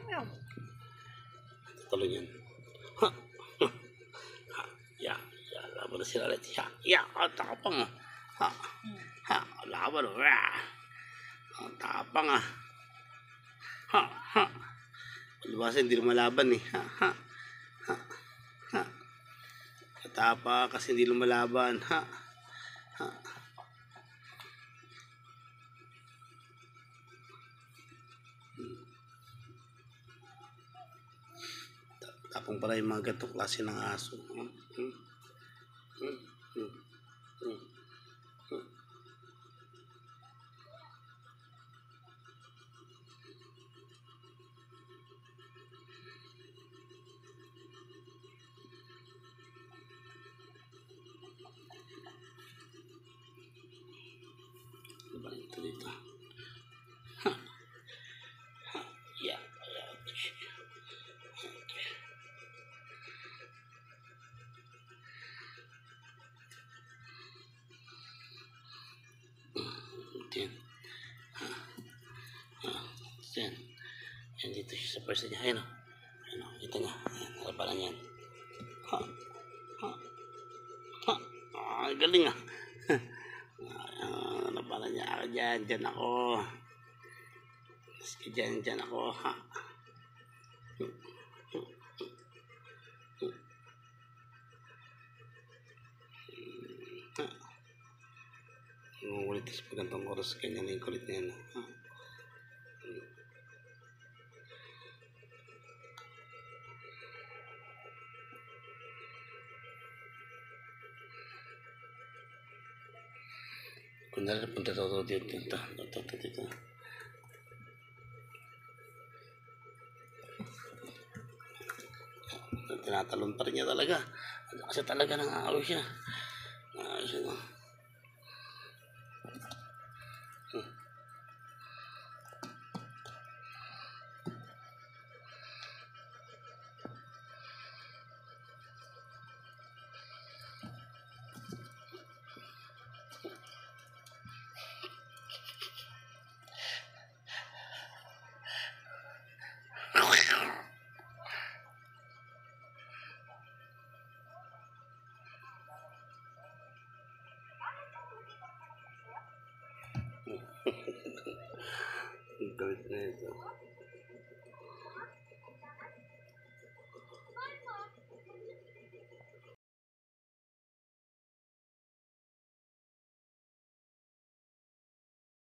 Tuloy yan. Ha! Ha! Ya! Ya! Laban na sila ulit. Ya! Ya! Ang tapang ah. Ha! Ha! Laban oh. Ang tapang ah. Ha! Ha! Palibasa hindi lumalaban eh. Ha! Ha! Ha! Ha! Matapa kasi hindi lumalaban. Ha! Ha! Tapong pala yung mga ganitong klase ng aso. Ano ba ito dito? Ha! Ha! Yeah! Yeah! Yan. Yan. Yan dito siya sa person niya. Ayan o. Ayan o. Kita niya. Ayan. Harapanan yan. Ha. Ha. Ha. Ah, galing ah. Harapanan niya ako dyan. Dyan ako. Dyan ako. Ha. Ngulit sa pagantong oras. Ganyan na yung kulit na yan. Ha. Kunwari punta daw dito. Dito. Tinatalon pa rin niya talaga. Kasi talaga nang-aaw siya. Siya. Galit na ito.